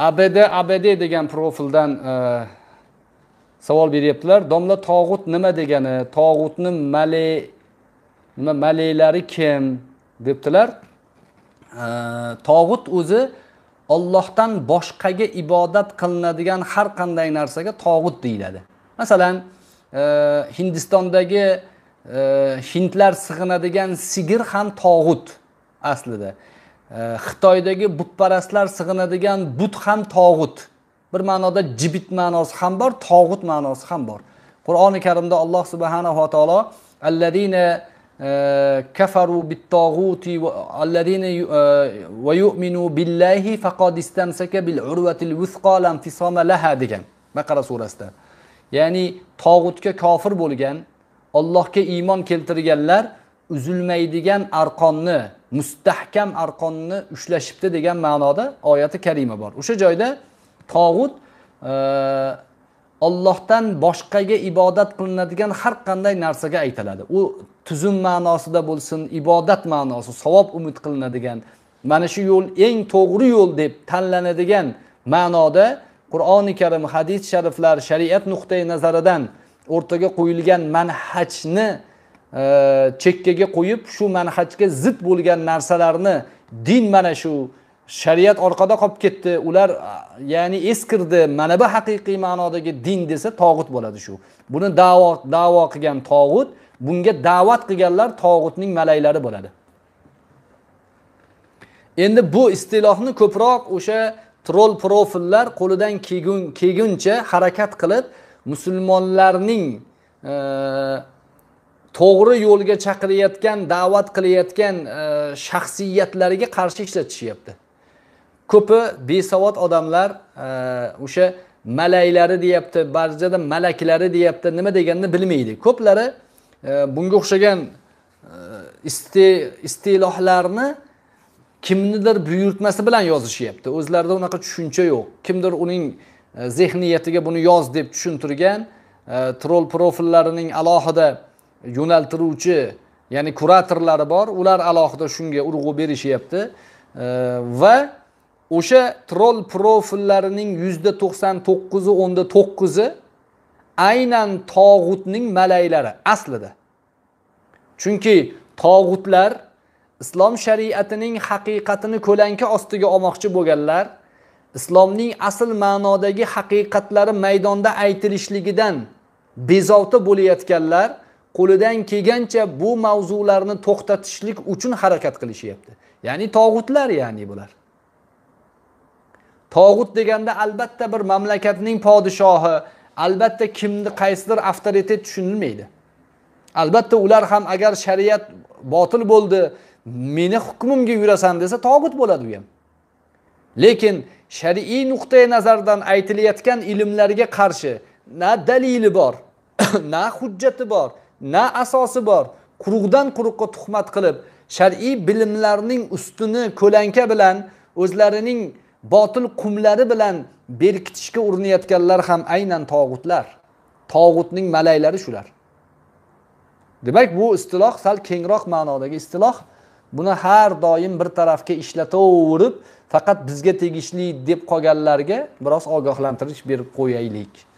ABD degan profildan savol beryaptilar. Domla tog'ut nima degani? Tog'utni maleylari kim debdilar. Tog'ut o'zi Allohdan boshqaga ibodat qilinadigan har qanday narsaga tog'ut deyiladi. Masalan, Hindistondagi hindlar sig'inadigan sigir ham tog'ut aslida. Xitoydagi butparastlar sig'inadigan but ham tog'ut. Bir ma'noda jibit ma'nosi ham bor, tog'ut ma'nosi ham bor. Qur'oni Karimda Alloh subhanahu va taolo allazina kafaru bit-tog'uti allazina va yu'minu billahi faqad istamsaka bil urwatil wuthqa lam fisama laha degan Baqara surasida. Ya'ni tog'utga kofir bo'lgan, Allohga iymon keltirganlar uzilmaydigan arqonni, mustahkam arqonni ushlashibdi degan ma'noda oyati karima bor. O'sha joyda tog'ut Allohdan boshqaga ibodat qilinadigan har qanday narsaga aytiladi. U tuzum ma'nosida bo'lsin, ibodat ma'nosi, savob umid qilinadigan, mana shu yo'l eng to'g'ri yo'l deb tanlanadigan ma'noda Qur'oni Karim, hadis shariflar, shariat nuqtai nazaridan o'rtaga qo'yilgan manhajni chekkaga qo'yib, shu manhajga zid bo'lgan narsalarni din mana shu shariat orqada qolib ketdi, ular ya'ni eskirdi, mana bu haqiqiy ma'nodagi din desa tog'ut bo'ladi shu. Buni da'vo qilgan tog'ut, bunga da'vat qilganlar tog'utning malaylari bo'ladi. Endi bu istilohni ko'proq o'sha troll profillar qo'lidan kelguncha harakat qilib, musulmonlarning to'g'ri yo'lga chaqirayotgan, da'vat qilayotgan shaxsiyatlariga qarshi ishlatishyapti. Ko'pi besavod odamlar o'sha malaylari deyapti, ba'zida malaklari deyapti, nima deganini bilmaydi. Ko'plari bunga o'xshagan istilohlarni kimnidir buyurtmasi bilan yozishyapti. O'zlarida unaqa tushuncha yo'q. Kimdir uning zehniyatiga buni yoz deb tushuntirgan, troll profillarining alohida yo'naltiruvchi, ya'ni kuratorlari bor, ular alohida shunga urg'u berishyapti va o'sha troll profillarining %99.9 aynan tog'utning malaylari aslida. Chunki tog'utlar islom shariatining haqiqatini ko'lanka ostiga olmoqchi bo'lganlar, islomning asl ma'nodagi haqiqatlari maydonda aytilishligidan bezovta bo'layotganlar qo'lidan kelgancha bu mavzularni to'xtatishlik uchun harakat qilishyapti. Ya'ni tog'utlar, ya'ni bular. Tog'ut deganda albatta bir mamlakatning podshohi, albatta kimni qaysidir avtoritet tushunilmaydi. Albatta ular ham agar shariat botil bo'ldi, meni hukmimga yurasan desa tog'ut bo'ladi u ham. Lekin shar'iy nuqtai nazardan aytilayotgan ilmlarga qarshi na dalili bor, na hujjati bor, na asosi bor, quruqdan quruqqa tuhmat qilib, shar'iy bilimlarning ustini ko'lanka bilan o'zlarining botil qumlari bilan berkitishga urinayotganlar ham aynan tog'utlar. Tog'utning malaylari shular. Demak, bu istiloh sal kengroq ma'nodagi istiloh. Buni har doim bir tarafga ishlataverib, faqat bizga tegishli deb qolganlarga biroz ogohlantirish berib qo'yaylik.